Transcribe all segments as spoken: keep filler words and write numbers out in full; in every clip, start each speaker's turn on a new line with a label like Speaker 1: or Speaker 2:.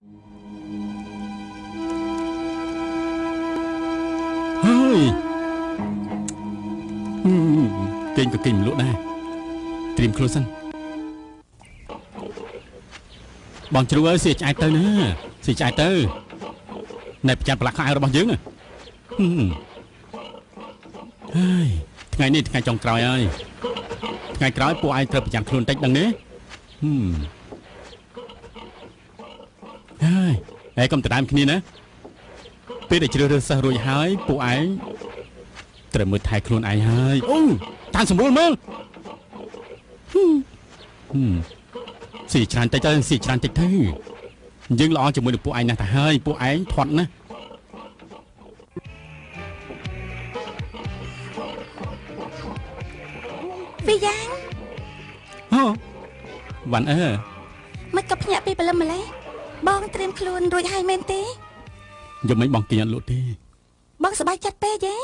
Speaker 1: hơi kinh có kinh lỗ đây tìm khâu sân bọn chú ơi xì chạy tới nữa xì chạy tới này chặt lạc hai rồi bao nhiêu hơi ngày này ngày trong còi ơi ngày còi phụ ai tập chặt luôn tách đằng đấy hơi này cầm từ đám kia nữa bây giờ chưa được sao rồi hái phụ ai từ mới thay luôn ai hơi ô tan sầm luôn mơ xì tràn tay tay xì tràn tay thôi nhưng lo cho mới được phụ ai nè thà hơi phụ ai thuận nè
Speaker 2: Phi Giang
Speaker 1: hả bạn ơi
Speaker 2: mấy cặp nhạc bị bầm mà lấy bong trem luôn rồi hai men té
Speaker 1: giờ mấy bong kia lụt đi
Speaker 2: bong sờ bay chặt pe chứ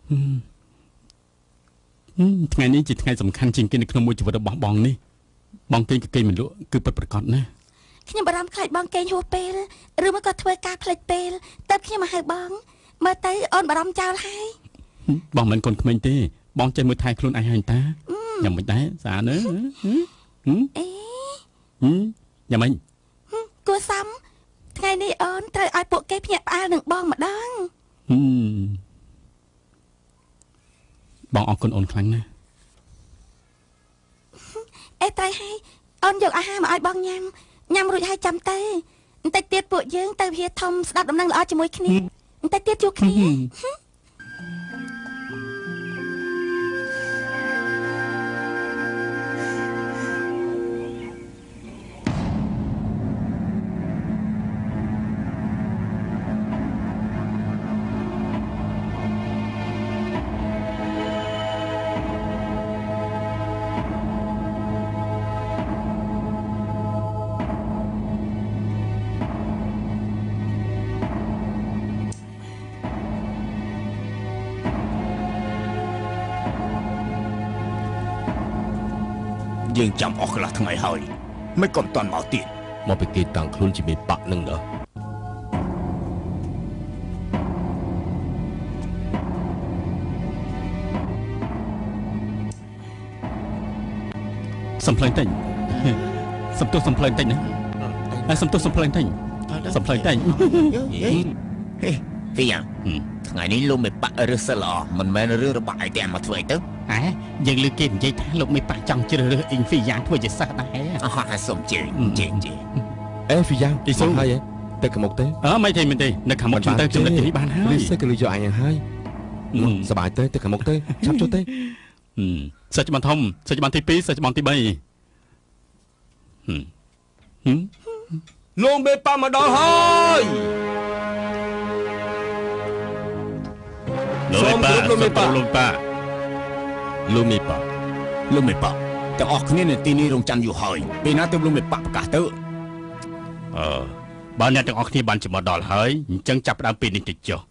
Speaker 1: ngàyนี้ chỉ ngày สำคัญ จริง ๆ ใน ក្នុង មួយ ជីវិត របស់ បង នេះ បង គេ គេ មិន លក់ គឺ ពិត ប្រាកដ ណា
Speaker 2: ខ្ញុំ បារម្ភ ខ្លាច បង គេ ហួស ពេល ឬ មក ក៏ ធ្វើ ការ ផ្លេច ពេល តើ ខ្ញុំ មក ហៅ បង មើល ទៅ អូន បារម្ភ ចោល ហើយ
Speaker 1: បង មិន កូន ក្មេង ទេ បង ចេះ មើល ថែ ខ្លួន ឯង ហើយ តា យ៉ាង មិន ដែរ ស្អាត ណា
Speaker 2: អេ
Speaker 1: យ៉ាង មិន
Speaker 2: គួរ សម ថ្ងៃ នេះ អូន ត្រូវ ឲ្យ ពួក គេ ភ្ញាក់ ផ្អើល នឹង បង ម្ដង
Speaker 1: បង អរគុណ អូន ខ្លាំង ណាស់
Speaker 2: អេ ត្រូវ ហើយ អូន យក អាហារ មក ឲ្យ បង ញ៉ាំ ញ៉ាំ រួច ហើយ ចាំ ទៅ បន្តិច ទៀត ពួក យើង ទៅ វា ធំ ស្ដាប់ ដំណឹង ល្អ ជាមួយ គ្នា បន្តិច ទៀត ជួប គ្នា
Speaker 3: យើងចាំអស់កន្លះថ្ងៃហើយមិនក៏មិនតាន់មកទៀតមកពីគេតាំងខ្លួនជាមេបាក់នឹងដល់
Speaker 1: សំភ្លែងតិចសំទោសសំភ្លែងតិចណាហើយសំទោសសំភ្លែងតិចសំភ្លែងតិច
Speaker 3: ហេហ្វីយ៉ាងថ្ងៃនេះលោកមេបាក់រើសសិលល្អមិនមែនរឿងរបស់ឯងតែមកធ្វើអីទៅ
Speaker 1: ហ៎យើងលើកគេនិយាយថាលោកមេបាក់ចង់ជ្រើសរើសអ៊ីងហ្វីយ៉ាងធ្វើជាសិស្សដែរ
Speaker 3: អស់ហើយសុំជេជេជេ
Speaker 4: អេហ្វីយ៉ាងអ៊ីសូហើយទៅខាងមុខទេ
Speaker 1: អើមិនទេមិនទេនៅខាងមុខខ្ញុំទៅចំណុចនេះបានហើយ
Speaker 4: នេះសិស្សក៏លឺយកអញហើយសប្បាយទេទៅខាងមុខទេឆាប់ចុះទេ
Speaker 1: សិស្សច្បងធំសិស្សច្បងទីពីរសិស្សច្បងទីបី
Speaker 5: លោកមេបាក់មកដល់ហើយ
Speaker 1: លោកមេបាក់លោកមេបាក់លោកមេបាក់
Speaker 3: លោកមេបាក់លោកមេបាក់ទាំងអស់គ្នានៅទីនេះរងចាំយូរហើយពេលណាទៅលោកមេបាក់ប្រកាសទៅ
Speaker 1: អឺបើអ្នកទាំងអស់គ្នាបានជាមកដល់ហើយអញ្ចឹងចាប់ផ្ដើមពេលនេះទៅចុះ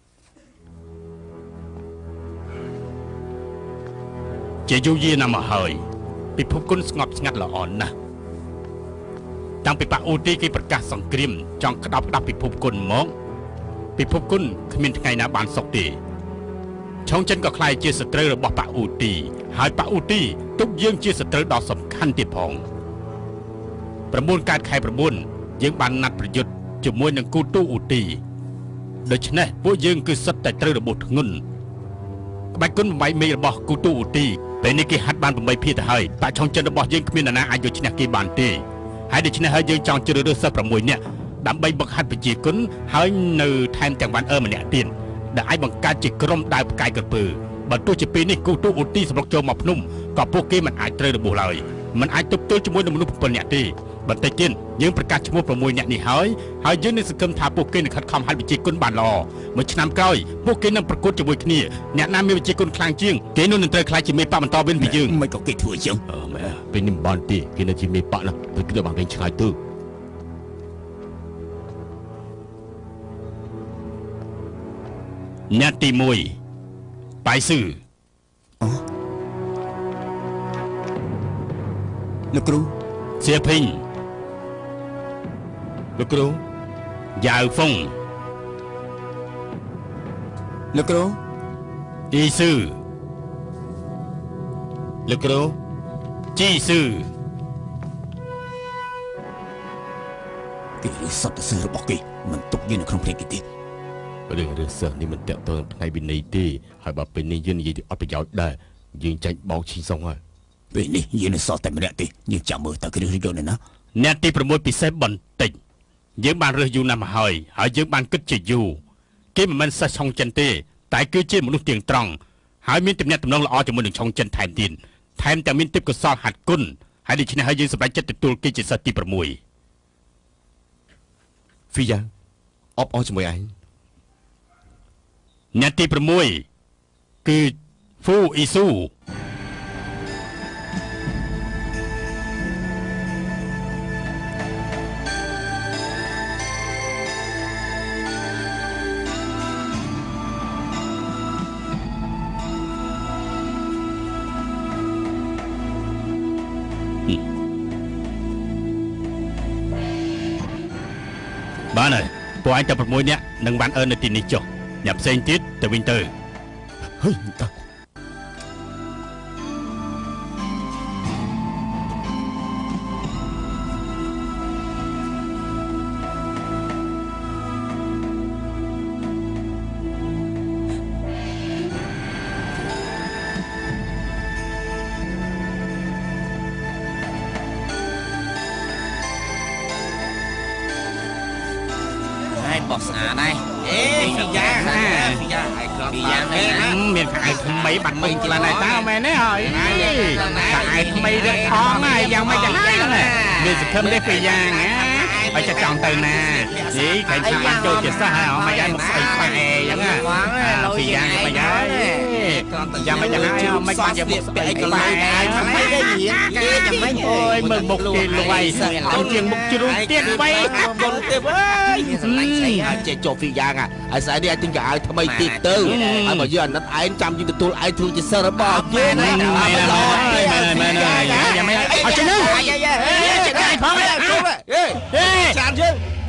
Speaker 1: ជាយូរយារណាស់មកហើយពិភពគុណស្ងប់ស្ងាត់ល្អណាស់តាំងពីប៉ាអូទីគេប្រកាសសង្គ្រាមចង់ក្តោបក្តាប់ពិភពគុណមកពិភពគុណគ្មានថ្ងៃណាបានសុខទេឆុងចិនក៏ខ្លាយជាសត្រូវរបស់ប៉ាអូទីហើយប៉ាអូទីទុកយើងជាសត្រូវដ៏សំខាន់ទៀតផង9កើតខែ9យើងបានណាត់ប្រយុទ្ធជាមួយនឹងគូទូអូទីដូច្នេះពួកយើងគឺសិតតែត្រូវរបួសធ្ងន់ក្បាច់គុណ8មេរបស់គូទូអូទីពេលនេះគេហាត់បាន8ភាគទៅហើយប៉ាឆុងចិនរបស់យើងគ្មាននរណាអាចយកឈ្នះគេបានទេហើយដូច្នេះហើយយើងចង់ជ្រើសរើសសិស្ស6នាក់ដើម្បីបង្ហាត់ប្រជាគុណហើយនៅថែមទាំងវ៉ាន់អឺម្នាក់ទៀតដែលអាចបង្កើតជាក្រុមដើរផ្កាយក្រពើបើទោះជាពេលនេះគូទូអូទីសម្រុកចូលមកភ្នំក៏ពួកគេមិនអាចត្រូវរបួសឡើយមិនអាចទប់ទល់ជាមួយនឹងមនុស្ស7នាក់ទេបន្តិចទៀតយើងប្រកាសឈ្មោះ6នាក់នេះហើយហើយយើងនឹងសង្ឃឹមថាពួកគេនឹងខិតខំហាត់វិជ្ជាគុណបានល្អមួយឆ្នាំក្រោយពួកគេនឹងប្រកួតជាមួយគ្នាអ្នកណាមានវិជ្ជាគុណខ្លាំងជាងគេនោះនឹងត្រូវខ្លាចជាមេបាក់បន្តវិញពីយើង
Speaker 3: មិនក៏គេធ្វើអញ្ចឹង
Speaker 4: អឺមែនពេលនេះមិនបានទេគេនៅជាមេបាក់ណាទៅគឺបានវិញឆ្ងាយទៅ
Speaker 1: អ្នកទី1ប៉ៃស៊ឺ
Speaker 3: លោកគ្រូ
Speaker 1: សៀភិញ
Speaker 4: លោកគ្រូ
Speaker 1: យ៉ាវហ្វុង
Speaker 3: លោកគ្រូ
Speaker 1: អ៊ីស៊ឺ
Speaker 3: លោកគ្រូ
Speaker 1: ជីស៊ឺ
Speaker 3: គេរើសសតសើរបស់គេមិនទុកយើងនៅក្នុងព្រៃគេទេ
Speaker 4: រឿងរឿងសិស្សនេះមិនតាក់ទងថ្ងៃវិន័យទេហើយបើពេលនេះយើងនិយាយអត់ប្រយោជន៍ដែរយើងចាញ់បោកឈីសុងហើយ
Speaker 3: ពេលនេះយើងនៅសល់តែម្នាក់ទេយើងចាំមើលតើគេរើសយកនៅណា
Speaker 1: អ្នកទី6ពិសេសបន្តិចយើងបានរើសយូរណាស់មកហើយហើយយើងបានគិតជាយូរគេមិនមែនសិស្សឆុងចិនទេតែគឺជាមនុស្សទៀងត្រង់ហើយមានទំនាក់ទំនងល្អជាមួយនឹងឆុងចិនថែមទៀតថែមទាំងមានទេពកោសល្យហាត់គុណហើយដូច្នេះហើយយើងសម្រេចចិត្តទទួលគេជាសិស្សទី6
Speaker 4: ហ្វីយ៉ាងអបអរជាមួយឯង
Speaker 1: អ្នកទី6គឺហ្វូអ៊ីស៊ូ បានហើយពួកឯងតែ6នាក់នឹងបានអឺននៅទីនេះចុះអ្នកផ្សេងទៀតទៅវិញទៅ
Speaker 4: ហេតា
Speaker 6: บอสอาได้เอ๊ะพี่ยาพี่ยาไอ้กรอบพี่ยาไม่นะ
Speaker 1: មានខែថ្មីបាត់ពេញខ្លះណាស់តើមែនទេហើយខែថ្មីរឹកផងណាយ៉ាងមិនយ៉ាងហ្នឹងមានសង្ឃឹមទេពីយ៉ាងណាហើយចាចង់ទៅណានេះខែឆ្នាំបានចូលជាសិស្សហើយអត់មកយ៉ាងមកស្អីប៉ែយ៉ាងណាពីយ៉ាងមិនយ៉ាងយ៉ាងមិនយ៉ាងហើយមិនបានយកមកស្អីកន្លែងឯងមិនได้រៀនគេយ៉ាងម៉េចអូយមើលមុខគេលួយអត់ជាងមុខជ្រូកទៀតបីបុនទេអើយស្លាញ់ស្អីហើយចេះចុះពីយ៉ាងហើយស្អីនេះឲ្យទិញកៅអៅថ្មីទៀតទៅហើយបើយើងអាណិតឯងចាំយើងទទួលឯងធ្វើជាសិស្សរបស់យើងណាមែនមែនមែនយ៉ាងម៉េចអត់ចេះណាចេះដែរផងជុំហេចានយើង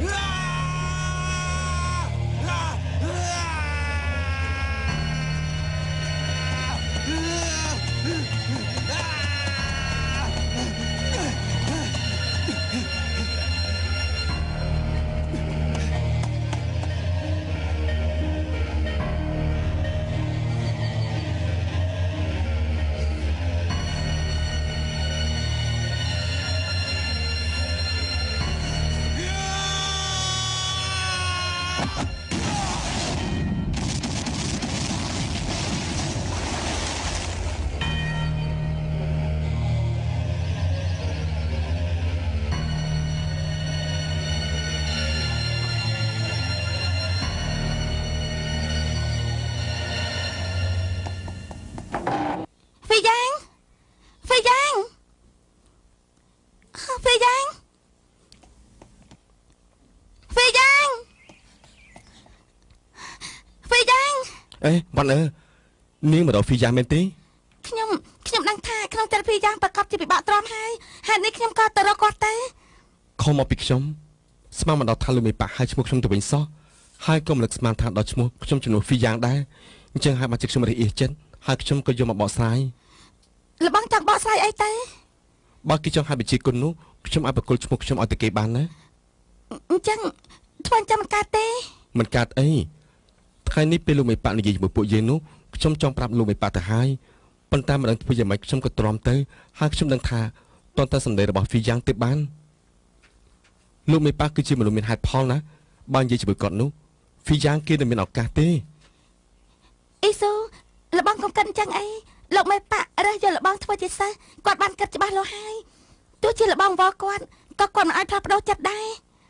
Speaker 4: អេវ៉ាន់អើនាងមកដល់ហ្វីយ៉ាងមែនទេ
Speaker 2: ខ្ញុំខ្ញុំដឹងថាក្នុងចិត្តហ្វីយ៉ាងប្រកបជាពិបាកទ្រាំហើយហេតុនេះខ្ញុំក៏ទៅរកគាត់ទៅ
Speaker 4: ខំមកពីខ្ញុំស្មានមកដល់ថាលោកមេប៉ាហើយឈ្មោះខ្ញុំទៅវិញសោះហើយក៏មិននឹកស្មានថាដល់ឈ្មោះខ្ញុំជំនួសហ្វីយ៉ាងដែរអញ្ចឹងហើយមកជិះខ្ញុំរះអៀសចិត្តហើយខ្ញុំក៏យកមកបកស្រាយ
Speaker 2: លបងចង់បកស្រាយអីទៅ
Speaker 4: បើគេចង់ឲ្យបញ្ជាគុណនោះខ្ញុំឲ្យបកគលឈ្មោះខ្ញុំឲ្យទៅគេបានណា
Speaker 2: អញ្ចឹងធ្វើអញ្ចឹងមិនកើតទេ
Speaker 4: មិនកើតអីថ្ងៃនេះពេលលោកមេប៉ានិយាយជាមួយពួកយើងនោះខ្ញុំចង់ប្រាប់លោកមេប៉ាទៅហើយប៉ុន្តែមិនដឹងធ្វើយ៉ាងម៉េចខ្ញុំក៏ទ្រាំទៅហើយខ្ញុំដឹងថាតន្តែសម្ដីរបស់ហ្វីយ៉ាងទៅបានលោកមេប៉ាគឺជាមនុស្សមានហេតុផលណាបើនិយាយជាមួយគាត់នោះហ្វីយ៉ាងគេនឹងមានឱកាសទេ
Speaker 2: អ៊ីស៊ូលបងកុំគិតអញ្ចឹងអីលោកមេប៉ារើសយកលបងធ្វើជាសិស្សគាត់បានគិតច្បាស់លាស់ហើយទោះជាលបងវល់គាត់ក៏គាត់មិនអាចផ្លាស់ប្ដូរចិត្តដែរ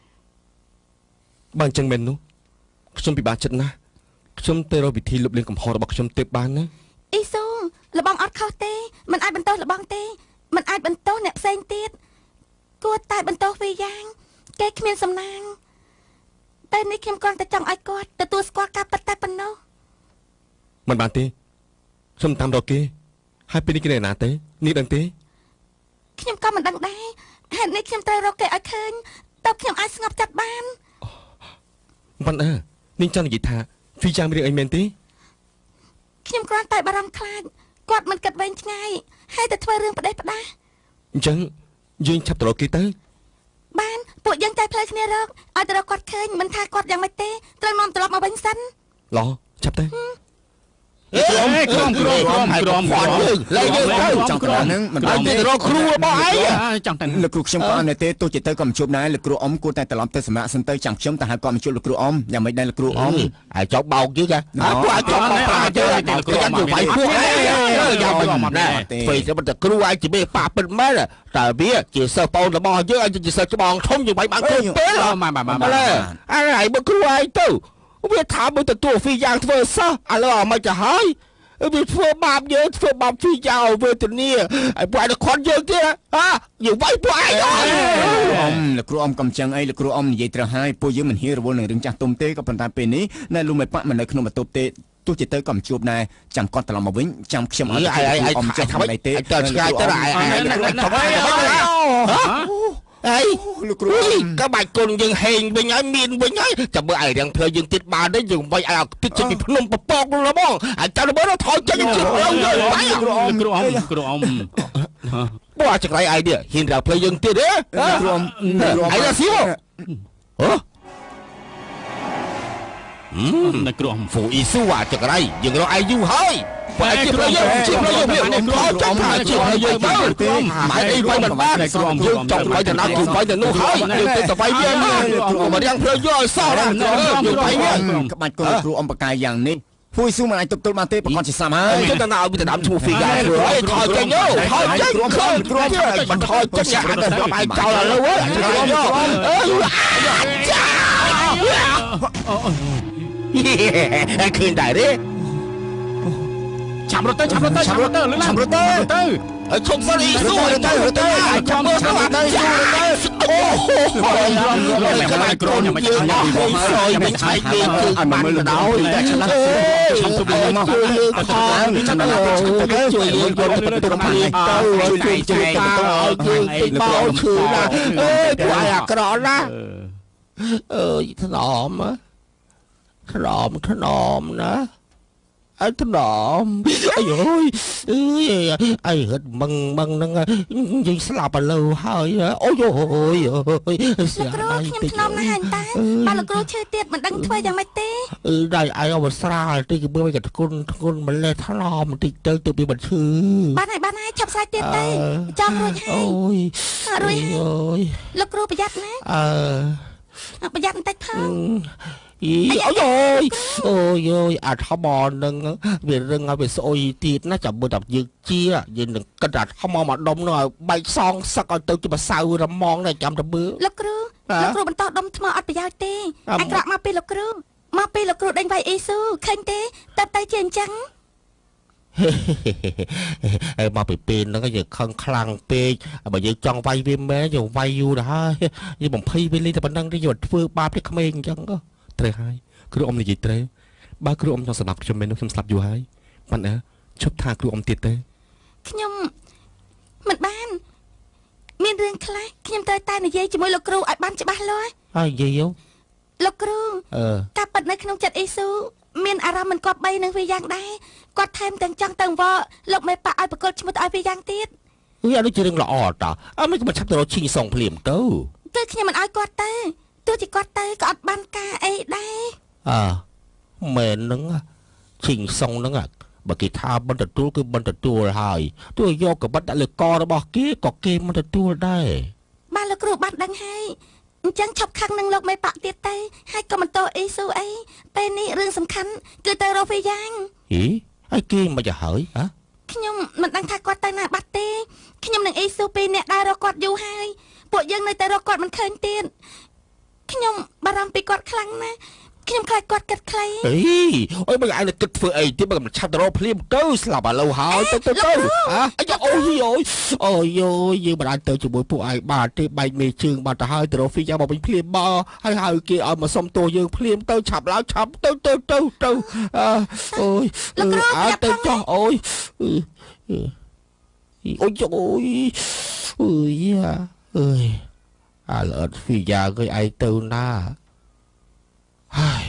Speaker 4: បើអញ្ចឹងមែននោះខ្ញុំពិបាកចិត្តណាស់ខ្ញុំទៅរកវិធីលុបលាងកំហុសរបស់ខ្ញុំទៅបានណា
Speaker 2: អ៊ីស៊ូលបងអត់ខុសទេមិនអាចបន្តលបងទេមិនអាចបន្តអ្នកផ្សេងទៀតគួរតែបន្តវាយ៉ាងគេគ្មានសំណាងតែនេះខ្ញុំគ្រាន់តែចង់ឲ្យគាត់ទទួលស្គាល់ការពិតតែប៉ុណ្ណោះ
Speaker 4: មិនបានទេខ្ញុំតាមរកគេហើយពេលនេះគេនៅណាទេនេះដឹងទេ
Speaker 2: ខ្ញុំក៏មិនដឹងដែរហេតុនេះខ្ញុំត្រូវរកគេឲ្យឃើញតើខ្ញុំអាចស្ងប់ចិត្តបាន
Speaker 4: អមិនអើនាងចង់និយាយថាហ្វីយ៉ាងមានរឿងអីមែនទេ
Speaker 2: ខ្ញុំគ្រាន់តែបារម្ភខ្លាចគាត់មិនគិតវែងឆ្ងាយហើយតែធ្វើរឿងផ្ដេសផ្ដាស
Speaker 4: អញ្ចឹងយើងឆាប់ទៅរកគេទៅ
Speaker 2: បានពួកយើងតែផ្លូវគ្នារកឲ្យទៅរកគាត់ឃើញមិនថាគាត់យ៉ាងម៉េចទេត្រូវនាំត្រឡប់មកវិញសិន
Speaker 4: ឡោឆាប់ទៅ
Speaker 3: ក្រុមក្រុមក្រុមក្រុមក្រុមគាត់យើងឡើយយើងទៅចង់ក្រនឹងមិនបានទៅរកគ្រូរបស់ឯង
Speaker 1: ចង់តែ
Speaker 3: លោកគ្រូខ្ញុំក៏អត់ទេទោះជាទៅក៏មិនជួបដែរលោកគ្រូអ៊ំគួរតែត្រឡប់ទៅសម្រាប់សិនទៅចាំខ្ញុំទៅហៅគាត់មកជួបលោកគ្រូអ៊ំយ៉ាងមិនដែរលោកគ្រូអ៊ំ
Speaker 6: ហើយចោកបោកយើងហ៎ពួកអាចចោកបោកប្រាយើងតែគ្រូអ៊ំទៅវាយពួកឯងយ៉ាងមិនដែរធ្វើតែមិនតែគ្រូឯងជាមេប៉ាពិតមែនតែវាជាសិស្សបងរបស់យើងឯងជាសិស្សច្បងធំយើងបាញ់បានគ្រប់ពេល
Speaker 1: មកមកមក
Speaker 6: អើហើយបើគ្រូឯងទៅវាថាមើលទៅហ្វីយ៉ាងធ្វើសោះឥឡូវអត់មកទៅហើយវាធ្វើបាបយើងធ្វើបាបហ្វីយ៉ាងវេទនាហើយពួកឯងខន់យើងទៀតហ៎យើងវាយពួកឯងអត់
Speaker 3: អ៊ំលោកគ្រូអ៊ំកំចឹងអីលោកគ្រូអ៊ំនិយាយត្រូវហើយពួកយើងមិនហ៊ានរវល់នឹងរឿងចាស់ទុំទេក៏ប៉ុន្តែពេលនេះណែលោកមេប៉ាក់មិននៅក្នុងបន្ទប់ទេទោះជាទៅក៏មិនជួបដែរចាំគាត់ត្រឡប់មកវិញចាំខ្ញុំអត់
Speaker 6: អីអីអ៊ំចាំមិនអីទេទៅឆ្ងាយទៅឯងឯងអីលោកគ្រូក៏បាច់គុណយើងហេងវិញហើយមានវិញហើយចាំមើលឯរៀងផ្លូវយើងទៀតបានទេយើងវាយឲ្យទឹកចេញពីភ្នំពពកនោះហ្មងហើយចាំមើលថយចេញជិះផ្លូវយើងបាយ
Speaker 1: គ្រូអ៊ំគ្រូអ៊ំគ្រូអ៊ំ
Speaker 6: បើអាចក្រៃឯនេះហ៊ានរកផ្លូវយើងទៀតទេ
Speaker 3: គ្រូអ៊ំ
Speaker 6: ឯងស៊ីហ៎
Speaker 1: នៅគ្រូអ៊ំ
Speaker 6: ហ្វូអ៊ីស៊ូអាចក្រៃយើងរកឯយូហើយបើជាផ្លូវយើងជាផ្លូវយើងមានគ្រូអ៊ំចង់ថាជាផ្លូវយើងទៅម៉ែអីវាយមិនបានគ្រូអ៊ំយើងចង់វាយទៅណាគឺវាយទៅនោះហើយយើងទៅទៅវាយវាមករៀងផ្លូវយើងឲ្យសោះណាយើងវាយវា
Speaker 3: ក្បាច់គុណគ្រូអ៊ំបកាយយ៉ាងនេះហ្វូអ៊ីស៊ូមិនអាចទប់ទល់បានទេប្រកាសជាសាមហើយ
Speaker 6: ទៅទៅណាឲ្យវាទៅដើមឈ្មោះហ្វីយ៉ាគ្រូអីថយចេញយោថយចេញគ្រូគ្រូគ្រូមិនថយចេញអាទៅវាយចោលឥឡូវអើយអើឃើញដែរទេ
Speaker 1: ឆាប់រត់ទៅឆាប់រត់ទៅឆាប់រត់ទៅលឿន
Speaker 6: ឆាប់រត់ទៅ
Speaker 1: ទៅ
Speaker 6: អើឈប់សិនអ៊ីស៊ូទៅទៅចាំមើលទៅទៅអូអូក្បាច់ក្រនមិនឆ្ងាយស្រោយមិនឆ្ងាយគេគឺបានទៅដោយតែឆ្លាស់ឆាប់ទៅមកមកចាំដល់ទៅជួយយើងយកទៅទុំភ្លៀងទៅជួយជួយទៅឲ្យយើងតិចបោឈឺណាអើយពួកអាក្រក់ណាអើយថ្នមថ្នមថ្នមណាអើថ្នមអាយអើយអើយអីហិតមឹងមឹងហ្នឹងយើងស្លាប់ឥឡូវហើយអូយអូយអើយ
Speaker 2: លោកគ្រូខ្ញុំថ្នមណាស់ហើយតាបើលោកគ្រូឈឺទៀតមិនដឹងធ្វើយ៉ាងម៉េចទេ
Speaker 6: អឺដៃឯងអវស្រាលតិចមើលក៏ធ្ងន់ធ្ងន់ម្លេះថ្នមបន្តិចទៅទៅពីមិនឈឺ
Speaker 2: បានហើយបានហើយឆាប់ស្រេចទៀតទៅចង់រួចហើយ
Speaker 6: អូយ
Speaker 2: រួចហើយ
Speaker 6: អូយ
Speaker 2: លោកគ្រូប្រយ័ត្នណា
Speaker 6: អ
Speaker 2: ឺប្រយ័ត្នបន្តិចផង
Speaker 6: អីអូយអូយអូយអាថ្មនឹងវារឹងឲ្យវាស្អុយទៀតណាចាំមើលតែយើងជាយើងនឹងគិតថាថ្មមកដុំនោះឲ្យបែកសងសឹកឲ្យទៅជាម្សៅរមងដែរចាំទៅមើល
Speaker 2: លោកគ្រូលោកគ្រូបន្តដុំថ្មអត់ប្រយោជន៍ទេអាក្រក់មកពីលោកគ្រូមកពីលោកគ្រូដេញវាយអ៊ីស៊ូឃើញទេទៅទៅជាអញ្ចឹង
Speaker 6: អើមកពីពេលហ្នឹងយើងខឹងខ្លាំងពេកបើយើងចង់វាយវាមែនយើងវាយយូរទៅហើយយើងបំភ័យវាលេងតែប៉ុណ្្នឹងទេយើងធ្វើបាបពីក្មេងអញ្ចឹងត្រូវហើយគ្រូអ៊ំនិយាយត្រូវបើគ្រូអ៊ំចង់សម្រាប់ខ្ញុំមែននោះខ្ញុំស្លាប់យូរហើយប៉ាន់អើឈប់ថាគ្រូអ៊ំទៀតទៅ
Speaker 2: ខ្ញុំមិនបានមានរឿងខ្លះខ្ញុំត្រូវតែនិយាយជាមួយលោកគ្រូឲ្យបានច្បាស់លាស់
Speaker 6: ហើយនិយាយ
Speaker 2: លោកគ្រូ
Speaker 6: អឺ
Speaker 2: ការប៉ັດនៅក្នុងចិត្តអ៊ីស៊ូមានអារម្មណ៍មិនគប្បីនឹងវាយ៉ាងដែរគាត់ថែមទាំងចង់ទៅវល់លោកមេប៉ាឲ្យប្រកល់ឈ្មោះទៅឲ្យវាយ៉ាងទៀត
Speaker 6: អីអានេះជារឿងល្អតើអើមិនក៏ឆាប់ទៅរកឈីងសងភ្លាមទៅ
Speaker 2: គឺខ្ញុំមិនឲ្យគាត់ទៅទោះជាគាត់ទៅក៏អត់បានការអីដែរ
Speaker 6: អើមែនហ្នឹងឈីងសងហ្នឹងបើគេថាមិនទទួលគឺមិនទទួលហើយទោះយកកបិតដាក់លើករបស់គេក៏គេមិនទទួលដែរ
Speaker 2: បានលោកគ្រូបានដឹងហើយអញ្ចឹងឈប់ខឹងនឹងលោកមេប៉ាក់ទៀតទៅហើយក៏មិនតអ៊ីស៊ូអីពេលនេះរឿងសំខាន់គឺទៅរកវាយ៉ាង
Speaker 6: ហីហើយគេមិនទៅហើយហ៎
Speaker 2: ខ្ញុំមិនដឹងថាគាត់ទៅណាបាត់ទេខ្ញុំនឹងអ៊ីស៊ូពីរនាក់ដើររកគាត់យូរហើយពួកយើងនៅតែរកគាត់មិនឃើញទៀតខ្ញុំបារម្ភពីគាត់ខ្លាំងណាស់ខ្ញុំខ្លាចគាត់គិតខ្លី
Speaker 6: អីអើយបើឯងគិតធ្វើអីទៀតបើមិនឆាប់ទៅរកភ្លាមទៅស្លាប់ឥឡូវហើយទៅទៅទៅហ៎អីអូយអូយអូយយើងមិនអាចទៅជាមួយពួកឯងបានទេបែកមេជើងបាត់ទៅហើយទៅរកហ្វីយ៉ាមកវិញភ្លាមមកហើយហៅគេឲ្យមកសុំទោសយើងភ្លាមទៅឆាប់ឡើងឆាប់ទៅទៅទៅទៅអូយអើទៅចុះអូយអូយអូយអូយអើយអាលអត់ហ្វីយ៉ាគេឯងទៅណាហើយ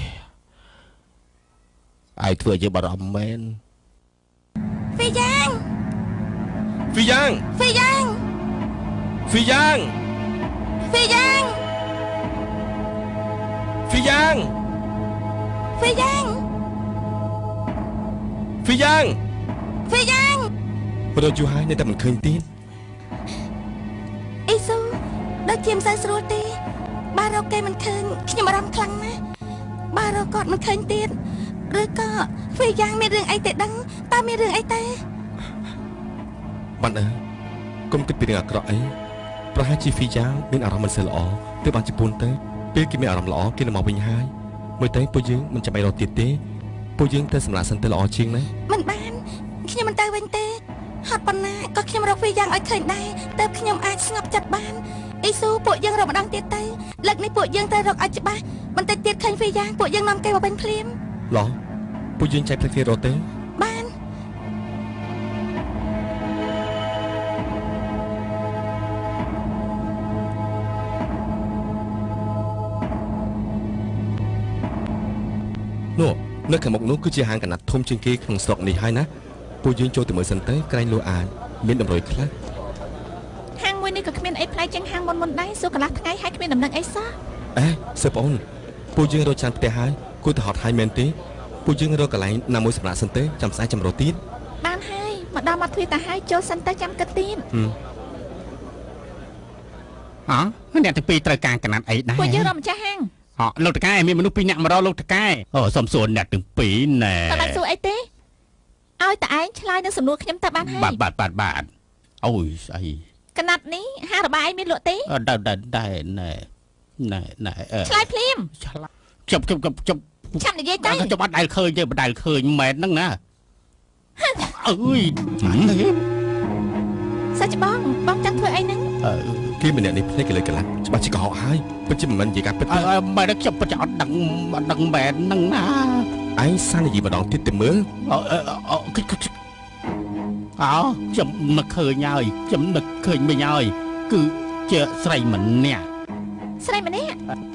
Speaker 6: aiធ្វើជាបារម្ភមែន
Speaker 2: ហ្វីយ៉ាង
Speaker 4: ហ្វីយ៉ាង
Speaker 2: ហ្វីយ៉ាង
Speaker 4: ហ្វីយ៉ាង
Speaker 2: ហ្វីយ៉ាង
Speaker 4: ហ្វីយ៉ាង
Speaker 2: ហ្វីយ៉ាង
Speaker 4: ហ្វីយ៉ាង
Speaker 2: ហ្វីយ៉ាង
Speaker 4: រត់យូរហើយនៅតែមិនឃើញទៀត
Speaker 2: អ៊ីស៊ូដូចជាមិនសូវស្រួលទេបាទរកគេមិនឃើញខ្ញុំអារម្មណ៍ខ្លាំងណាស់បាទរកគាត់មិនឃើញទៀតឬក៏ហ្វីយ៉ាងមានរឿងអីទេដឹងតើមានរឿងអីទេ
Speaker 4: បានអើកុំគិតពីរឿងអាក្រក់អីប្រហែលជាហ្វីយ៉ាងមានអារម្មណ៍មិនសូវល្អទើបបានជប៉ុនទៅពេលគេមានអារម្មណ៍ល្អគេនឹងមកវិញហើយមើលទៅពួកយើងមិនចាំបាច់រត់ទៀតទេពួកយើងទៅសម្រាប់សិនទៅល្អជាងណា
Speaker 2: មិនបានខ្ញុំមិនទៅវិញទេហត់ប៉ុណ្ណាក៏ខ្ញុំរកហ្វីយ៉ាងឲ្យឃើញដែរតើខ្ញុំអាចស្ងប់ចិត្តបានអ៊ីស៊ូពួកយើងរកម្ដងទៀតទៅលើកនេះពួកយើងត្រូវរកឲ្យច្បាស់បន្តិចទៀតឃើញហ្វីយ៉ាងពួកយើងនាំគេមកវិញភ្លាម
Speaker 4: ឡោះពួកយើងចែកផ្លេចគ្នារត់ទេ
Speaker 2: បាន
Speaker 4: នោះនៅខាងមុខនោះគឺជាហាងកណាត់ធំជាងគេក្នុងស្រុកនេះហើយណាពួកយើងចូលទៅមើលសិនទៅក្រែងលក់អាចមានតម្រុយខ្លះ
Speaker 2: ហាងមួយនេះក៏គ្មានអីប្លែកជាងហាងមុនមុនដែរសួរកន្លះថ្ងៃហើយគ្មានដំណឹងអីសោះ
Speaker 4: អេសើបងអូនពួកយើងរត់ចានផ្ទះហើយគួរទៅហត់ហើយមែនទេពួកយើងរកកន្លែងណាមួយសម្រាប់សិនទៅចាំស្អែកចាំរត់ទៀត
Speaker 2: បានហើយមកដល់មកទ្វារតាហើយចូលសិនទៅចាំគិតទៀត
Speaker 1: ហ៎អ្នកទាំងពីរត្រូវការកណាត់អីដែរ
Speaker 2: ពួកយើងរកម្ចាស់ហាង
Speaker 1: ហ៎លោកតកែមានមនុស្សពីរនាក់មករកលោកតកែអូសុំសួរអ្នកទាំងពីរណែ
Speaker 2: តើបានសួរអីទេឲ្យតែឯងឆ្លើយនឹងសំណួរខ្ញុំទៅបានហើយ
Speaker 1: បាទបាទបាទបាទអូយស្អី
Speaker 2: កណាត់នេះហាងរបាយមានលក់ទេ
Speaker 1: អឺដែរដែរដែរណែណែណែអឺ
Speaker 2: ឆ្លើយភ្លាម
Speaker 1: ឆ្លាជប់ជប់ជប់ជប់
Speaker 2: ឆាប់និយាយទៅ
Speaker 1: ជប់អត់ដែលឃើញទេមិនដែលឃើញមែនហ្នឹងណាអើយ
Speaker 2: សាច់បងបងចង់ធ្វើអីហ្នឹង
Speaker 1: អឺ
Speaker 4: គេម្នាក់នេះភ្លេចកលិចកលាស់ច្បាស់ជាកុហកហើយពិតជាមិនមែននិយាយការពិតទេ
Speaker 1: អើមែនខ្ញុំពិតជាអត់ដឹងអត់ដឹងមែនហ្នឹងណា
Speaker 4: ឯងសាននិយាយម្ដងទៀតទៅមើល
Speaker 1: អឺអឺគិតគិតអោខ្ញុំនឹកឃើញហើយខ្ញុំនឹកឃើញមិញហើយគឺជាស្រីម្នាក់
Speaker 2: ស្រីម្នាក់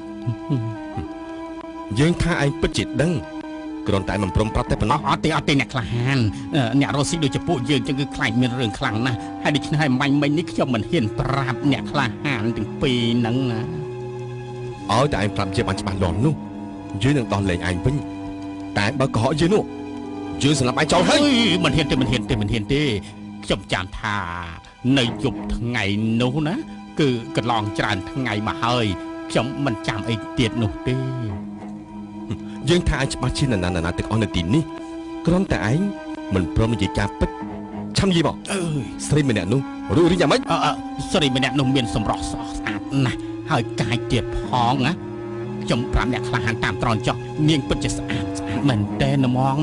Speaker 4: យើងថាឯងពិតជាដឹងគ្រាន់តែមិនព្រមប្រាប់តែប៉ុណ្ណោះ
Speaker 1: អត់ទេអត់ទេអ្នកក្លាហានអ្នករស់ស៊ីដូចជាពួកយើងចឹងគឺខ្លាចមានរឿងខ្លាំងណាស់ហើយដូច្នេះហើយមាញ់មិញនេះខ្ញុំមិនហ៊ានប្រាប់អ្នកក្លាហានទាំងពីរហ្នឹងណា
Speaker 4: ឲ្យតែឯងប្រាប់ជាបានច្បាស់លាស់នោះយើងនឹងដោះលែងឯងវិញតែបើកុហកយើងនោះយើងសម្រាប់ឯងចោលហើយ
Speaker 1: មិនហ៊ានទេមិនហ៊ានទេមិនហ៊ានទេខ្ញុំចាំថានៅយប់ថ្ងៃនោះណាគឺកន្លងច្រើនថ្ងៃមកហើយខ្ញុំមិនចាំអីទៀតនោះទេ
Speaker 4: យើងថាឯងច្បាស់ជាណានាណាទាំងអស់នៅទីនេះគ្រាន់តែឯងមិនព្រមនិយាយការពិតឆាំនិយាយមកអើយស្រីម្នាក់នោះរួចរីយ៉ាងម៉េច
Speaker 1: អឺស្រីម្នាក់នោះមានសម្រស់ស្រស់ស្អាតណាស់ហើយកាយទៀតផងណាខ្ញុំប្រាប់អ្នកក្លាហានតាមត្រង់ចុះនាងពិតជាស្អាតស្អាតមែនតើហ្មង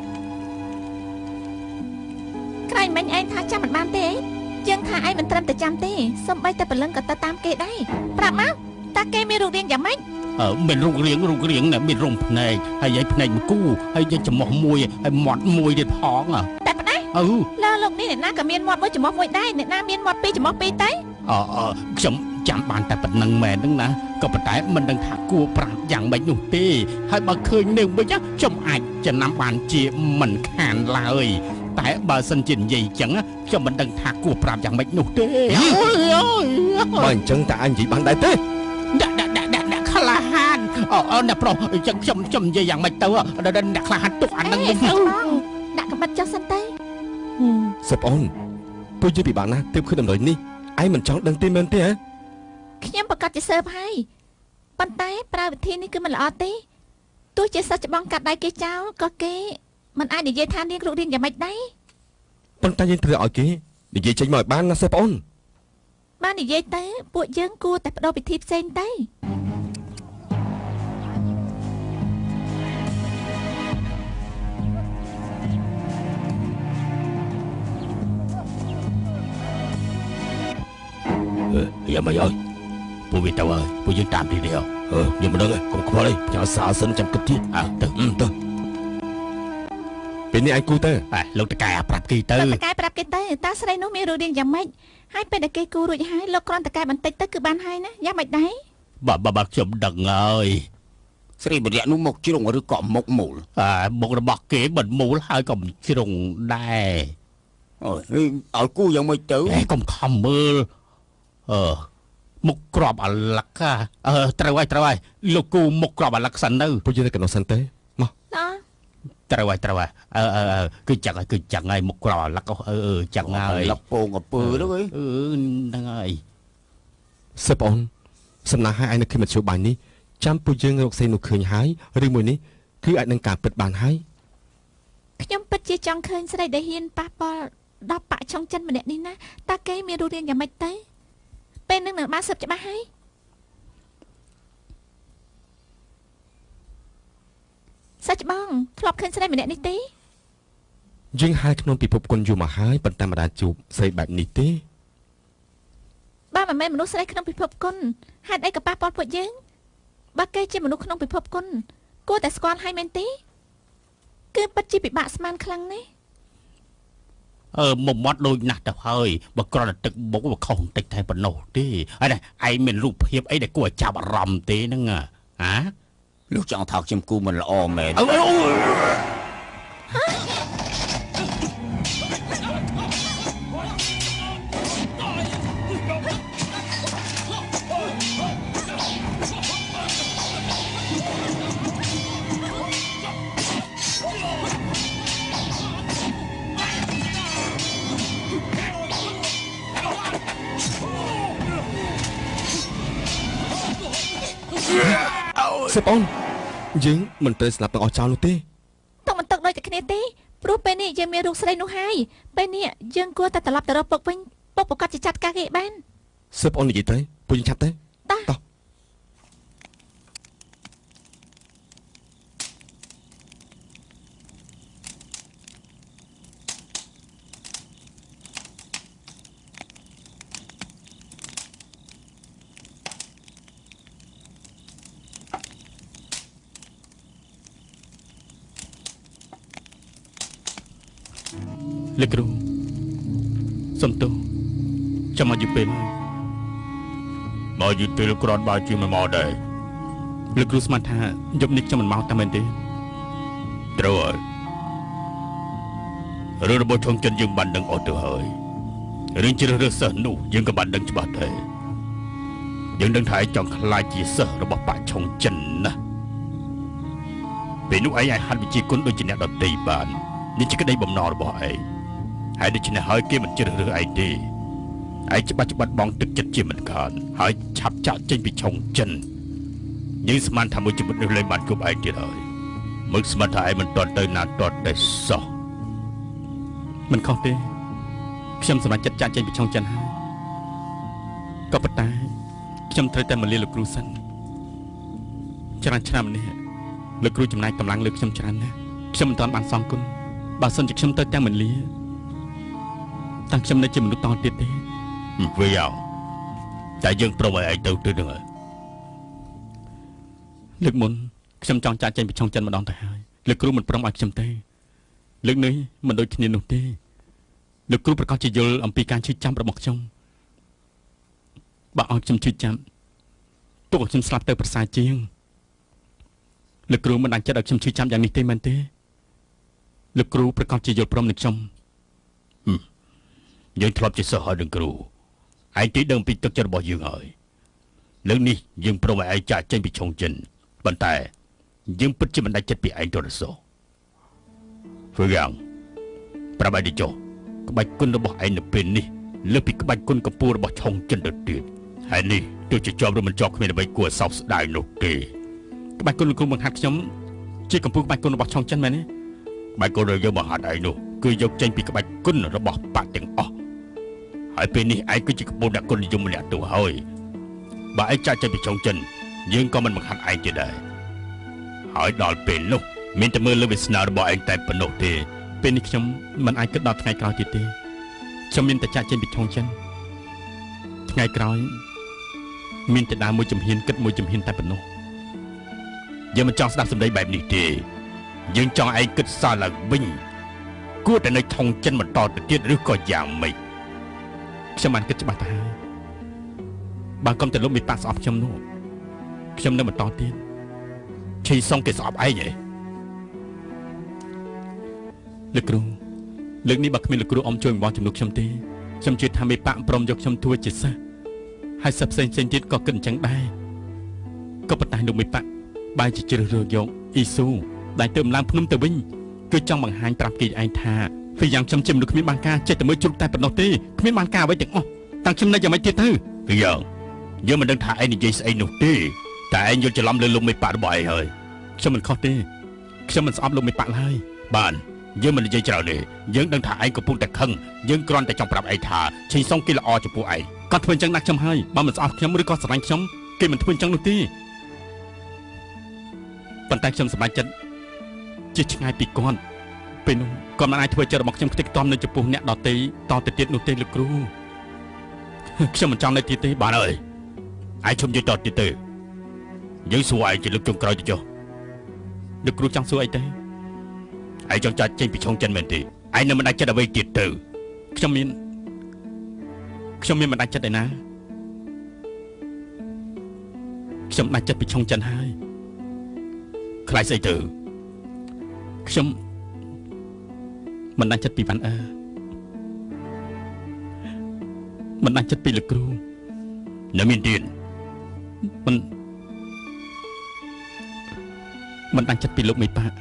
Speaker 2: ក្រែងមិញឯងថាចាំមិនបានទេយើងថាឯងមិនត្រឹមតែចាំទេសូម្បីតែព្រលឹងក៏ទៅតាមគេដែរប្រាប់មកតើគេមានរូបរាងយ៉ាងម៉េច
Speaker 1: អឺមានរូបរាងរូបរាងណាមានរំភ្នែកហើយឲ្យភ្នែកមួយគូហើយយកច្រមុះមួយហើយមាត់មួយទៀតផង
Speaker 2: តែប៉ុណ្ណា
Speaker 1: អឺ
Speaker 2: លើលោកនេះអ្នកណាក៏មានមាត់មួយច្រមុះមួយដែរអ្នកណាមានមាត់ពីរច្រមុះពីរទៅ
Speaker 1: អឺខ្ញុំចាំបានតែប៉ុណ្្នឹងមែនហ្នឹងណាក៏ប៉ុន្តែមិនដឹងថាគួរប្រាប់យ៉ាងម៉េចនោះទេហើយបើឃើញនឹងវិញខ្ញុំអាចចំណាំបានជាមិនខានឡើយតែបើសិនជានិយាយអញ្ចឹងខ្ញុំមិនដឹងថាគួរប្រាប់យ៉ាងម៉េចនោះទេអូយអូយ
Speaker 4: បើអញ្ចឹងតែឯងនិយាយបានដែរទេ
Speaker 1: ដាក់ដាក់ដាក់ដាក់ដាក់ក្លាហានអូអ្នកប្រុសអញ្ចឹងខ្ញុំខ្ញុំនិយាយយ៉ាងម៉េចទៅដល់អ្នកក្លាហានទុកអាហ្នឹងវិញទៅ
Speaker 2: ដាក់កំបិតចុះសិនទៅ
Speaker 4: សិបអូនពួកយើងពិបាកណាស់ទើបឃើញតម្រុយនេះឯងមិនចង់ដឹងទេមែនទេហ៎
Speaker 2: ខ្ញុំប្រកាសជាសើបហើយប៉ុន្តែប្រើវិធីនេះគឺមិនល្អទេទោះជាសិស្សច្បងកាត់ដៃគេចោលក៏គេមិនអាចនិយាយថានាងរូបរាងយ៉ាងម៉េចដែរ
Speaker 4: ប៉ុន្តែយើងត្រូវឲ្យគេនិយាយចេញមកឲ្យបានណាសិបអូន
Speaker 2: បាននិយាយទៅពួកយើងគួរតែបដូរពិធីផ្សេងទៅ
Speaker 6: យ៉ាងម៉េចអើយ
Speaker 1: ពួកវាទៅហើយពួកយើងតាមទីនេះអឺ
Speaker 6: អឺខ្ញុំមិនដឹងទេកុំខ្វល់ទេចាំសារសិនចាំគិតទៀត
Speaker 1: អើទៅ
Speaker 6: ទៅ
Speaker 4: ពេលនេះឯងគូទៅ
Speaker 1: អើលោកតកែប្រាប់គេទៅ
Speaker 2: តើតកែប្រាប់គេទៅតើស្រីនោះមានរូបរាងយ៉ាងម៉េចហើយពេលដែលគេគូរួចហើយលោកគ្រាន់តកែបន្តិចទៅគឺបានហើយណាយ៉ាងម៉េចដែរ
Speaker 1: បាទបាទខ្ញុំដឹងហើយ
Speaker 6: ស្រីបរិយនោះមកជ្រុងឬក៏មកមូល
Speaker 1: អើមុខរបស់គេមិនមូលហើយក៏មិនជ្រុងដែរ
Speaker 6: អូយឲ្យគូយ៉ាងម៉េចទៅ
Speaker 1: កុំខំមើលអឺមុខក្របអាលឹកអឺត្រូវហើយត្រូវហើយលោកគូមុខក្របអាលឹកសិនទៅ
Speaker 4: ពួកយើងទៅកណ្ដោសិនទេមក
Speaker 1: ត្រូវហើយត្រូវហើយអឺអឺគឺចឹងហើយគឺចឹងហើយមុខក្របអាលឹកអឺអឺចឹងហើយ
Speaker 6: លឹកពងកពើទៅអឺ
Speaker 1: ហ្នឹងហើយ
Speaker 4: សើបងសំណាក់ឲ្យឯងនៅខេមរជបាយនេះចាំពួកយើងរកសេនោះឃើញហើយឬមួយនេះគឺអាចនឹងការពិតបានហើយ
Speaker 2: ខ្ញុំពិតជាចង់ឃើញស្រីដែលហ៊ានប៉ះពាល់ដល់បាក់ឆុងចិនម្នាក់នេះណាតើគេមានរូបរាងយ៉ាងម៉េចទៅពេលនឹងនឹងបានសឹបច្បាស់ហើយសាច់បងធ្លាប់ឃើញស្រីម្នាក់នេះទេ
Speaker 4: យើងហើយក្នុងពិភពគុណយូរមកហើយប៉ុន្តែមិនដាជួបស្រីបែបនេះទេ
Speaker 2: បើមិនមែនមនុស្សស្រីក្នុងពិភពគុណហេតុអីក៏ប៉ះពាល់ពួកយើងបើគេជាមនុស្សក្នុងពិភពគុណគួរតែស្គាល់ហើយមែនទេគឺពិតជាពិបាកស្មានខ្លាំងណាស់
Speaker 1: អឺមុំមាត់ដូចណាស់ទៅហើយបើគ្រាន់តែទឹកមុខវាខុសបន្តិចតែប៉ុណ្ណោះទេហើយឯងមានរូបភាពអីដែលគួរឲ្យចាប់អារម្មណ៍ទេហ្នឹងហ៎
Speaker 6: លោកចង់ថាខ្ញុំគូមិនល្អមែន
Speaker 1: អូ
Speaker 4: សើបងយើងមិនត្រូវស្លាប់ទាំងអស់ចោលនោះទេ
Speaker 2: តើមិនទឹកដូចតែគ្នាទេព្រោះពេលនេះយើងមានរូបស្រីនោះហើយពេលនេះយើងគួរតែត្រឡប់ទៅរកពុកវិញពុកប្រកាសជាចាត់ការគេបាន
Speaker 4: សើបងនិយាយទៅពួកយើងឆាប់ទៅ
Speaker 2: តោះ
Speaker 1: លោកគ្រូសំទោសចាំមកយូរពេលមកយូរពេលគ្រាន់បើជាមិនមកដែរលោកគ្រូស្មានថាយប់នេះខ្ញុំមិនមកតែមែនទេត្រូវហើយរឿងរបស់ធំចិនយើងបានដឹងអស់ទៅហើយរឿងជ្រើសរើសសិស្សនោះយើងក៏បានដឹងច្បាស់ដែរយើងដឹងថាឯងចង់ខ្លាចជាសិស្សរបស់បាក់ឆុងចិនណាពេលនោះឯងអាចហាត់វិជាគុណដូចជាអ្នកដទៃបាននេះជាក្តីបំណងរបស់ឯងហើយដូច្នេះហើយគេមិនជ្រើសរើសឯងទេឯងច្បាស់ច្បាស់បងទឹកចិត្តជាមិនខានហើយឆាប់ចាក់ចេញពីឆុងចិនយើងស្មានថាមួយជីវិតនេះលែងបានគប់ឯងទៀតហើយមើលស្មានថាឯងមិនតន់ទៅណាតន់តែសោះមិនខុសទេខ្ញុំសម្រេចចិត្តចាក់ចេញពីឆុងចិនហើយក៏ប៉ុន្តែខ្ញុំត្រូវតែមកលាលោកគ្រូសិនច្រើនឆ្នាំនេះលោកគ្រូចំណាយកម្លាំងលើខ្ញុំច្រើនណាស់ខ្ញុំមិនទាន់បានសងគុណបើសិនជាខ្ញុំទៅទាំងមិនលាតាំងខ្ញុំនៅជាមនុស្សតទៀតទេវាយោតែយើងប្រមឲ្យឯងទៅទៅនឹងលើកមុនខ្ញុំចង់ចាក់ចេញពីឆុងចិនម្ដងទៅហើយលោកគ្រូមិនព្រមឲ្យខ្ញុំទេលើកនេះមិនដូចគ្នានោះទេលោកគ្រូប្រកាសជាយល់អំពីការឈឺចាំរបស់ខ្ញុំបើឲ្យខ្ញុំឈឺចាំទុកឲ្យខ្ញុំស្លាប់ទៅប្រសើរជាងលោកគ្រូមិនអាចចិត្តឲ្យខ្ញុំឈឺចាំយ៉ាងនេះទេមែនទេលោកគ្រូប្រកាសជាយល់ព្រមនឹងខ្ញុំយើងធ្លាប់ជាសិស្សហើយនឹងគ្រូឯងទីដឹងពីទឹកចិត្តរបស់យើងហើយលើកនេះយើងព្រមឲ្យឯងចាក់ចេញពីឆុងចិនប៉ុន្តែយើងពិតជាមិនដាច់ចិត្តពីឯងទៅសោះធ្វើយ៉ាងប្រាប់ឯងទៅចុះក្បាច់គុណរបស់ឯងនៅពេលនេះលើសពីក្បាច់គុណកម្ពុជារបស់ឆុងចិនទៅទៀតហើយនេះទោះជាជាប់ឬមិនជាប់គ្មានអ្វីគួរឲ្យសោកស្ដាយនោះទេក្បាច់គុណលោកគ្រូបង្ហាត់ខ្ញុំជាកម្ពុជាក្បាច់គុណរបស់ឆុងចិនមែនទេក្បាច់គុណរបស់យើងបង្ហាត់ឯងនោះគឺយកចេញពីក្បាច់គុណរបស់បាក់ទាំងអស់ហើយពេលនេះឯងគឺជាក្បួនអ្នកគុណនិយមម្នាក់ទៅហើយបើឯងចាក់ចេញពីឆុងចិនយើងក៏មិនបង្ហាត់ឯងទៀតដែរហើយដល់ពេលនោះមានតែមើលលើវាសនារបស់ឯងតែប៉ុណ្ណោះទេពេលនេះខ្ញុំមិនអាចគិតដល់ថ្ងៃក្រោយទៀតទេខ្ញុំមានតែចាក់ចេញពីឆុងចិនថ្ងៃក្រោយមានតែដើរមួយជំហានគិតមួយជំហានតែប៉ុណ្ណោះយើងមិនចង់ស្ដាប់សម្ដីបែបនេះទេយើងចង់ឯងគិតសារឡើងវិញគួរតែនៅឆុងចិនបន្តទៅទៀតឬក៏យ៉ាងម៉េចខ្ញុំបានគិតច្បាស់ទៅហើយបើកុំតែលោកមេប៉ាស្អប់ខ្ញុំនោះខ្ញុំនៅបន្តទៀតឆេសុងគេស្អប់ឯងហ៎លោកគ្រូលើកនេះបើគ្មានលោកគ្រូអមជួយបង្វល់ជំនួសខ្ញុំទេខ្ញុំជឿថាមេប៉ាក់ព្រមយកខ្ញុំធ្វើជាសិស្សហើយសិស្សផ្សេងផ្សេងទៀតក៏គិតអញ្ចឹងដែរក៏ប៉ុន្តែលោកមេប៉ាក់បែរជាជ្រើសរើសយកអ៊ីស៊ូដែលទៅឡើងភ្នំទៅវិញគឺចង់បង្ហាញប្រាប់គេឯងថាវាយ៉ាងខ្ញុំជំនួសគ្មានបានការចិត្តតែមើលជ្រុកតែប៉ុណ្ណោះទេគ្មានបានការអ្វីទាំងអស់តាំងខ្ញុំនៅយ៉ាងម៉េចទៀតទៅវាយ៉ាងយើងមិនដឹងថាឯងនិយាយស្អីនោះទេតែឯងយល់ច្រឡំលើលោកមេប៉ាក់របស់ឯងហើយខ្ញុំមិនខុសទេខ្ញុំមិនស្អប់លោកមេប៉ាក់ឡើយបានយើងមិននិយាយច្រើនទេយើងដឹងថាឯងកំពុងតែខឹងយើងគ្រាន់តែចង់ប្រាប់ឯងថាឆេងសុងគេល្អចំពោះឯងគាត់ធ្វើអញ្ចឹងណាស់ខ្ញុំហើយបើមិនស្អប់ខ្ញុំឬក៏ស្រឡាញ់ខ្ញុំគេមិនធ្វើអញ្ចឹងនោះទេប៉ុន្តែខ្ញុំសម្រេចចិត្តជាឆ្ងាយពីគាត់ពេលនោះគាត់មិនអាចធ្វើចិត្តរបស់ខ្ញុំខ្ទេចខ្ទាំនៅចំពោះអ្នកដទៃតទៅទៀតនោះទេលោកគ្រូខ្ញុំមិនចង់នៅទៀតទេបានអើយឯងជុំនិយាយតទៀតទៅយើងសួរឯងជាលើកចុងក្រោយទៅចុះលោកគ្រូចង់សួរអីទេឯងចង់ចាត់ចេញពីឆុងចិនមែនទេឯងនៅមិនដាច់ចិត្តអ្វីទៀតទៅខ្ញុំមានខ្ញុំមានមិនដាច់ចិត្តឯណាខ្ញុំដាច់ចិត្តពីឆុងចិនហើយខ្លាចស្អីទៅខ្ញុំមិនដាច់ចិត្តពីវ៉ាន់អឺមិនដាច់ចិត្តពីលោកគ្រូនៅមានទៀតមិនមិនដាច់ចិត្តពីលោកមេប៉ា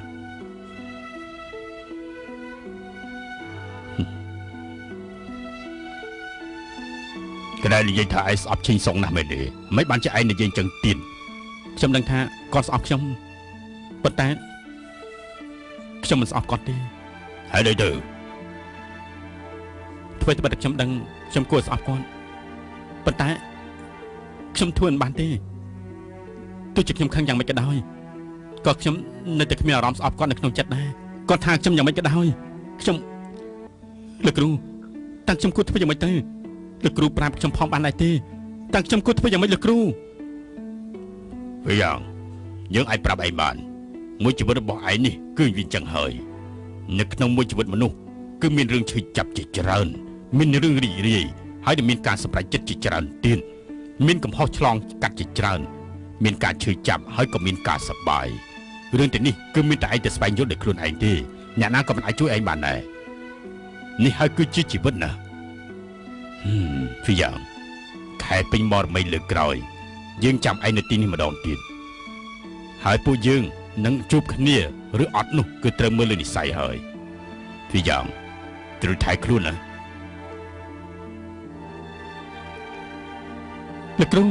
Speaker 1: កណ្ដាលនិយាយថាឯងស្អប់ឈិញសុងណាស់មែនទេមិនបានជាឯងនិយាយចឹងទៀតខ្ញុំដឹងថាគាត់ស្អប់ខ្ញុំប៉ុន្តែខ្ញុំមិនស្អប់គាត់ទេហើយដូចទៅធ្វើតែខ្ញុំដឹងខ្ញុំគួរស្អប់គាត់ប៉ុន្តែខ្ញុំធ្វើមិនបានទេទោះជាខ្ញុំខឹងយ៉ាងម៉េចក៏ដោយក៏ខ្ញុំនៅតែគ្មានអារម្មណ៍ស្អប់គាត់នៅក្នុងចិត្តដែរគាត់ថាខ្ញុំយ៉ាងម៉េចក៏ដោយខ្ញុំលោកគ្រូតាំងខ្ញុំគួរធ្វើយ៉ាងម៉េចទៅលោកគ្រូប្រាប់ខ្ញុំផងបានដែរទេតាំងខ្ញុំគួរធ្វើយ៉ាងម៉េចលោកគ្រូវាយ៉ាងយើងអាចប្រាប់ឯងបានមួយជីវិតរបស់ឯងនេះគឺវាអញ្ចឹងហើយនៅក្នុងមួយជីវិតមនុស្សគឺមានរឿងឈឺចាប់ជាច្រើនមានរឿងរីករាយហើយមានការសម្រេចចិត្តជាច្រើនទៀតមានកំហុសឆ្លងកាត់ជាច្រើនមានការឈឺចាប់ហើយក៏មានការសប្បាយរឿងទាំងនេះគឺមានតែឯងទៅស្វែងយល់ដោយខ្លួនឯងទេអ្នកណាក៏មិនអាចជួយឯងបានដែរនេះហើយគឺជាជីវិតណាហឹមវាយ៉ាងខែពេញមរមីលើក្រោយយើងចាំឯងនៅទីនេះម្ដងទៀតហើយពួកយើងនឹងជួបគ្នាឬអត់នោះគឺត្រូវមើលលើនិស្ស័យហើយវាយ៉ាងត្រូវថែខ្លួនណាលោកគ្រូ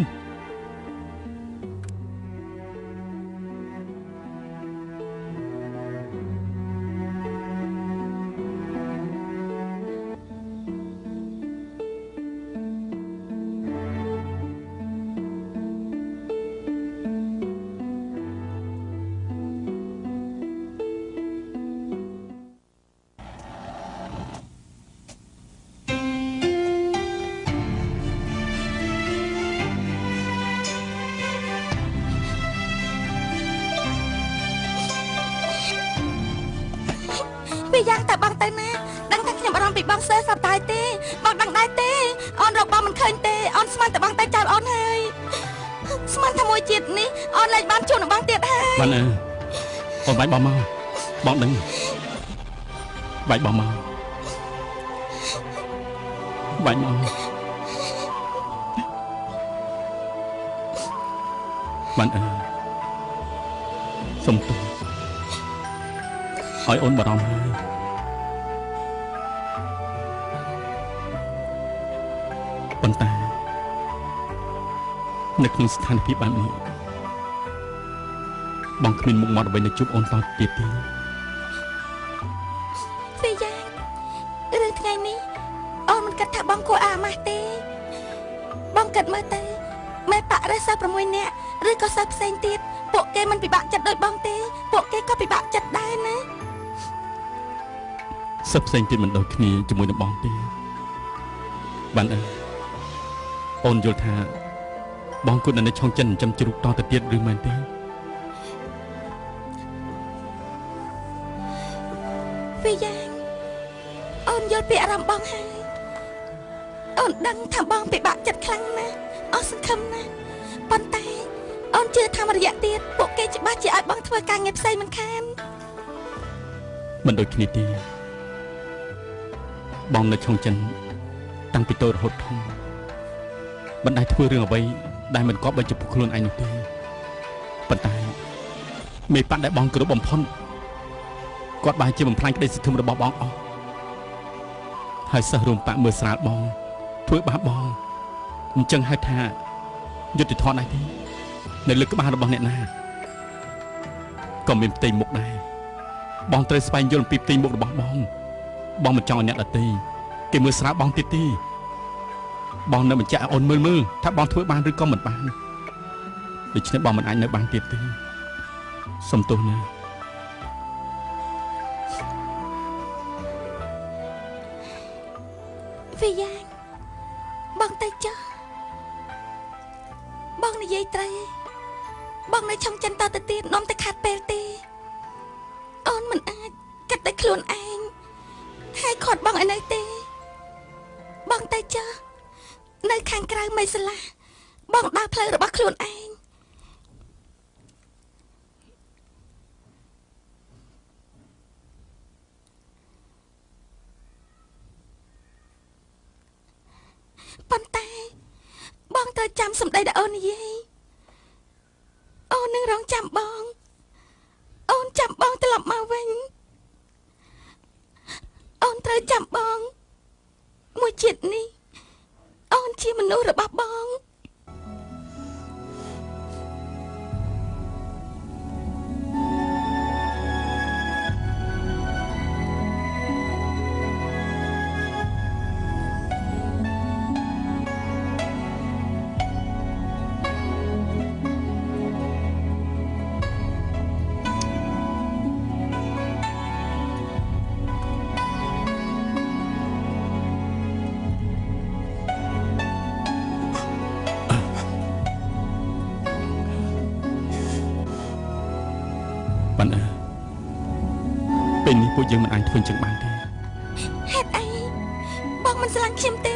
Speaker 2: យ៉ាងតែបងទៅណាដឹងថាខ្ញុំបារម្ភពីបងសើសប្តាហ៍ទេបងដឹងដែរទេអូនរកបងមិនឃើញទេអូនស្មានតែបងទៅចោលអូនហើយស្មានថាមួយជាតិនេះអូនលែងបានជួបនឹងបងទៀតហើយ
Speaker 1: បានអើអូនបាច់បងមកបងដឹងបាច់បងមកបាច់មកបានអើសុំទោសឲ្យអូនបារម្ភហើយប៉ុន្តែនៅក្នុងស្ថានភាពបែបនេះបងគ្មានមុខមាត់អ្វីនៅជួបអូនតទៀតទេ
Speaker 2: វាយ៉ាងរឿងថ្ងៃនេះអូនមិនគិតថាបងគួរអាម៉ាស់ទេបងគិតមើលទៅមេប៉ាក់រសិស្សប្រាំមួយនាក់ឬក៏សិស្សផ្សេងទៀតពួកគេមិនពិបាកចិត្តដូចបងទេពួកគេក៏ពិបាកចិត្តដែរណា
Speaker 1: សិស្សផ្សេងទៀតមិនដូចគ្នាជាមួយនឹងបងទេបានអើអូនយល់ថាបងគួរនៅឆុងចិនចិញ្ចឹមជ្រូកតទៅទៀតឬមែនទេ
Speaker 2: វាយ៉ាងអូនយល់ពីអារម្មណ៍បងហើយអូនដឹងថាបងពិបាកចិត្តខ្លាំងណាស់អូនសង្ឃឹមណាស់ប៉ុន្តែអូនអូនជឿថាមួយរយៈទៀតពួកគេច្បាស់ជាឲ្យបងធ្វើការងារផ្សេងមិនខាន
Speaker 1: មិនដូចគ្នាទេបងនៅក្នុងចិនតាំងពីតូចរហូតធំមិនដែលធ្វើរឿងអ្វីដែលមិនគប្បីចំពោះខ្លួនឯងនោះទេប៉ុន្តែមេប៉ាក់ដែលបងគោរពបំផុតគាត់បានជាបំផ្លាញក្តីសង្ឃឹមរបស់បងអស់ហើយសិស្សរួមប៉ាក់មើលស្រាលបងធ្វើបាបបងអញ្ចឹងហៅថាយុត្តិធម៌ដែរទេនៅលើក្បាលរបស់អ្នកណាក៏មានផ្ទៃមុខដែរបងត្រូវស្វែងយល់ពីផ្ទៃមុខរបស់បងបងមិនចង់ឲ្យអ្នកដទៃគេមើលស្រាលបងទៀតទេបងនៅបញ្ជាក់ឲ្យអូនមើលមើលថាបងធ្វើបានឬក៏មិនបានដូច្នេះបងមិនអាចនៅបានទៀតទេសុំទោសណា
Speaker 2: វាយ៉ាងបងទៅចុះបងនិយាយត្រូវបងនៅឆុងចិនតទៅទៀតនាំទៅខាត់ពេលទេអូនមិនអាចកាត់ដោយខ្លួនឯងហើយខាត់បងឯនៅទេបងទៅចុះនៅខាងក្រៅមេសាឡាបងដើរផ្លូវរបស់ខ្លួនឯងប៉ុន្តែបងត្រូវចាំសម្ដីដែលអូននិយាយអូននឹងរងចាំបងអូនចាំបងត្រឡប់មកវិញអូនត្រូវចាំបងមួយជាតិនេះអូនជាមនុស្សរបស់បង
Speaker 1: ពេលនេះពួកយើងមិនអាចធ្វើចឹងបានទេ
Speaker 2: ហេតុអីបងមិនស្រឡាញ់ខ្ញុំទេ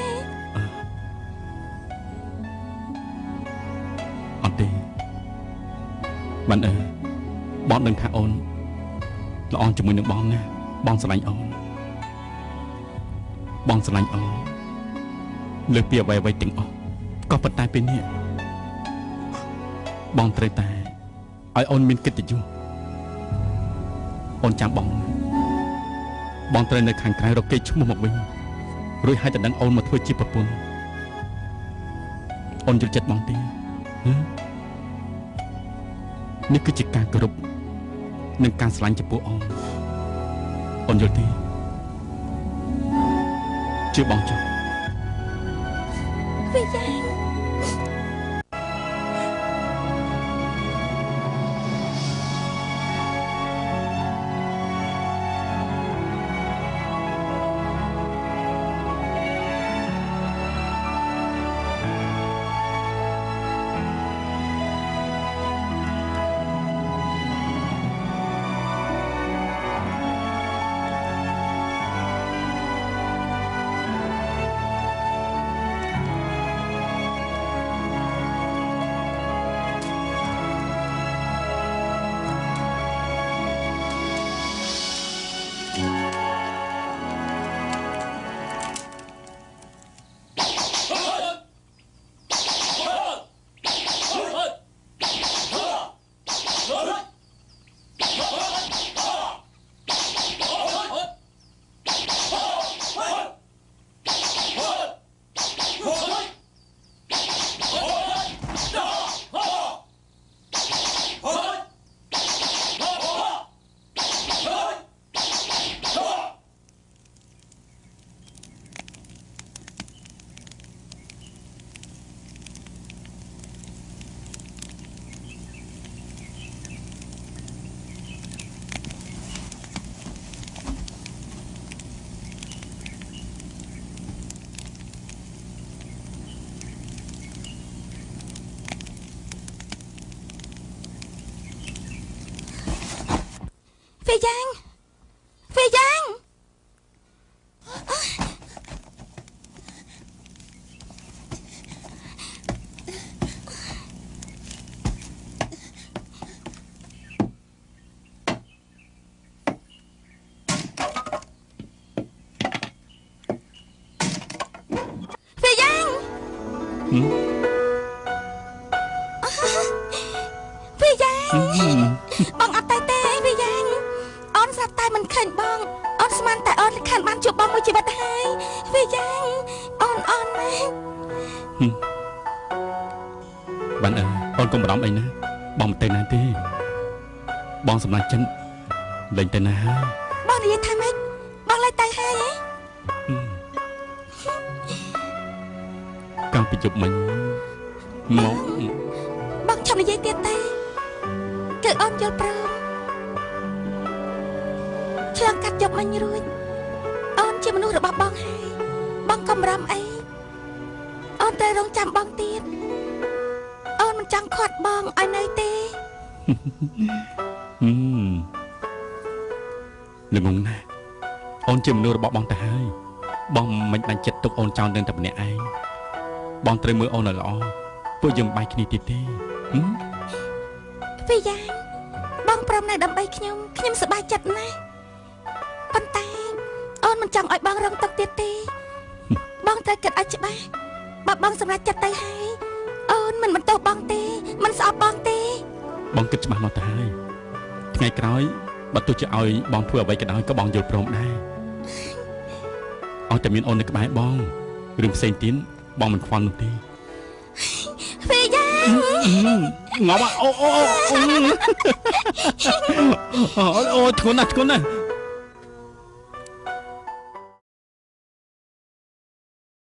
Speaker 1: អត់ទេបានអើបងដឹងថាអូនល្អជាមួយនឹងបងណាបងស្រឡាញ់អូនបងស្រឡាញ់អូនលើសពីអ្វីអ្វីទាំងអស់ក៏ប៉ុន្តែពេលនេះបងត្រូវតែឲ្យអូនមានកិត្តិយសអូនចាំបងបងត្រូវនៅខាងក្រៅរកគេឈ្មោះមកវិញរួចហើយតែដឹងអូនមកធ្វើជាប្រពន្ធអូនយល់ចិត្តបងទេនេះគឺជាការគោរពនិងការស្រឡាញ់ចំពោះអូនអូនយល់ទេជឿបងចុះ
Speaker 2: វាយ៉ាងវាយ៉ាងវាយ៉ាងវាយ៉ាងបងអត់តែទេវាយ៉ាងអូនស្រាប់តែមិនឃើញបងអូនស្មានតែអូនខានបានជួបបងមួយជីវិតហើយវាយ៉ាងអូនអូនណា
Speaker 1: បានអើអូនកុំបារម្ភអីណាបងមិនទៅណាទេបងសម្លាញ់ចិនលេងទៅណាហើយ
Speaker 2: បងនិយាយថាម៉េចបងលេងទៅហើយហ៎
Speaker 1: កាំពីជប់មិញមក
Speaker 2: បងចាំនិយាយទៀតទេគឺអូនយល់ព្រមឆ្លងកាត់ជប់មិញរួចអូនជាមនុស្សរបស់បងហើយបងកុំបារម្ភអីអូនត្រូវរងចាំបងទៀតអូនមិនចង់ខាត់បងឲ្យនៅទេ
Speaker 1: ហឹមល្ងងណាស់អូនជាមនុស្សរបស់បងទៅហើយបងមិនបាញ់ចិត្តទុកអូនចោលនឹងតែម្នាក់ឯងបងត្រូវមើលអូនឲ្យល្អពួកយើងបាយគ្នាទៀតទេហឹម
Speaker 2: វាយ៉ាងបងព្រមនៅដើម្បីខ្ញុំខ្ញុំសប្បាយចិត្តណាស់ប៉ុន្តែអូនមិនចង់ឲ្យបងរងទុក្ខទៀតទេបងត្រូវគិតឲ្យច្បាស់បើបងសម្រេចចិត្តទៅហើយអូនមិនបន្តបងទេមិនស្អប់បងទេ
Speaker 1: បងគិតច្បាស់មកទៅហើយថ្ងៃក្រោយបើទោះជាឲ្យបងធ្វើអ្វីក៏ដោយក៏បងយល់ព្រមដែរអត់តែមានអូននៅក្បែរបងរឿងផ្សេងទៀតបងមិនខ្វល់នោះទេ
Speaker 2: វាយ៉ាង
Speaker 1: ងប់អូអូអូអូធ្ងន់ណាស់ធ្ងន់ណាស់